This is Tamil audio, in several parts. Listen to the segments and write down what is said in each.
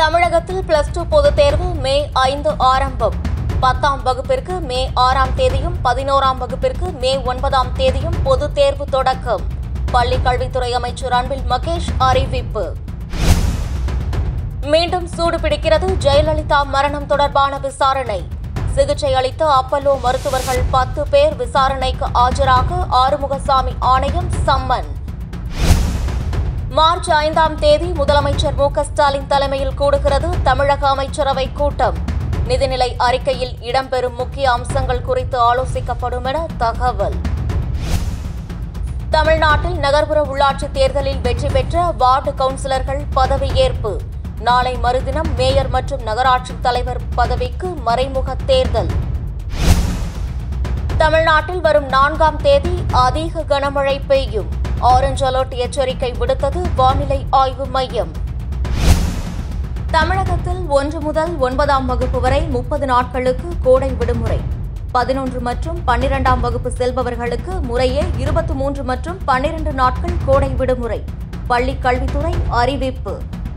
தமிழகத்தில் +2 பொதுத் தேர்வு மே 5 ஆரம்பம். 10ஆம் வகுப்பிற்கு மே 6ஆம் தேதியும் 11ஆம் வகுப்பிற்கு மே 9ஆம் தேதியும் பொதுத் தேர்வு தொடக்கம். பள்ளிக் கல்வித்துறை அமைச்சர் அன்பில் மகேஷ் அறிவிப்பு. மீண்டும் சூடு பிடிக்கிறது ஜெயலலிதா மரணம் தொடர்பான விசாரணை. சிகிச்சை அளித்த அப்பல்லோ மருத்துவர்கள் 10 பேர் விசாரணைக்கு ஆஜராக ஆறுமுகசாமி ஆணையம் சம்மன். மார்ச் 5ஆம் தேதி முதலமைச்சர் மு.க.ஸ்டாலின் தலைமையில் கூடுகிறது தமிழக அமைச்சரவை கூட்டம். நிதிநிலை அறிக்கையில் இடம்பெறும் முக்கிய அம்சங்கள் குறித்து ஆலோசிக்கப்படும் என தகவல். தமிழ்நாட்டில் நகர்ப்புற உள்ளாட்சி தேர்தலில் வெற்றி பெற்ற வார்டு கவுன்சிலர்கள் பதவியேற்பு. நாளை மறுதினம் மேயர் மற்றும் நகராட்சி தலைவர் பதவிக்கு மறைமுக தேர்தல். தமிழ்நாட்டில் வரும் 4ஆம் தேதி அதிக கனமழை பெய்யும். ஆரஞ்சு அலர்ட் எச்சரிக்கை விடுத்தது வானிலை ஆய்வு மையம். தமிழகத்தில் 1 முதல் 9ஆம் வகுப்பு வரை 30 நாட்களுக்கு கோடை விடுமுறை. 11 மற்றும் 12ஆம் வகுப்பு செல்பவர்களுக்கு முறையே 23 மற்றும் 12 நாட்கள் கோடை விடுமுறை. பள்ளிக் கல்வித்துறை அறிவிப்பு.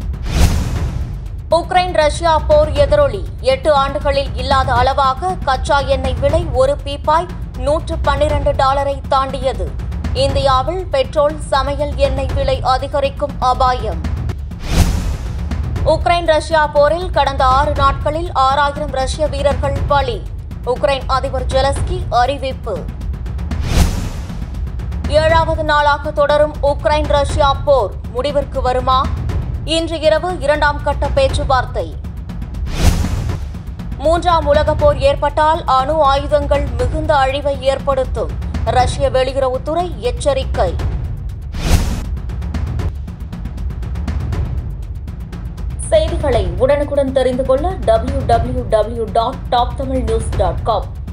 உக்ரைன் ரஷ்யா போர் எதிரொலி. 8 ஆண்டுகளில் இல்லாத அளவாக கச்சா எண்ணெய் விலை ஒரு பீப்பாய் $112 தாண்டியது. இந்தியாவில் பெட்ரோல், சமையல் எண்ணெய் விலை அதிகரிக்கும் அபாயம். உக்ரைன் ரஷ்யா போரில் கடந்த 6 நாட்களில் 6000 ரஷ்ய வீரர்கள் பலி. உக்ரைன் அதிபர் ஜெலன்ஸ்கி அறிவிப்பு. 7வது நாளாக தொடரும் உக்ரைன் ரஷ்யா போர் முடிவிற்கு வருமா? இன்று இரவு 2ஆம் கட்ட பேச்சுவார்த்தை. 3ஆம் உலகப் போர் ஏற்பட்டால் அணு ஆயுதங்கள் மிகுந்த அழிவை ஏற்படுத்தும். ரஷ்ய வெளியுறவுத்துறை எச்சரிக்கை. செய்திகளை உடனுக்குடன் தெரிந்து கொள்ள www.toptamilnews.com